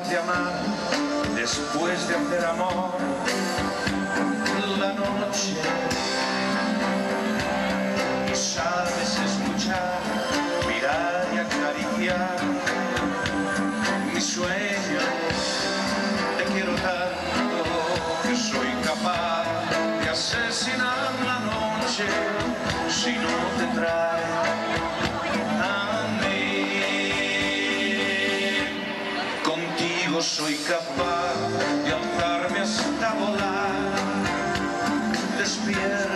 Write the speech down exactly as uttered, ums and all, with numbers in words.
de amar después de hacer amor la noche. Sabes escuchar, mirar y acariciar mi sueño. Te quiero tanto que soy capaz de asesinar la noche si no te trae a mí. Contigo soy capaz de alzarme hasta volar. Despierta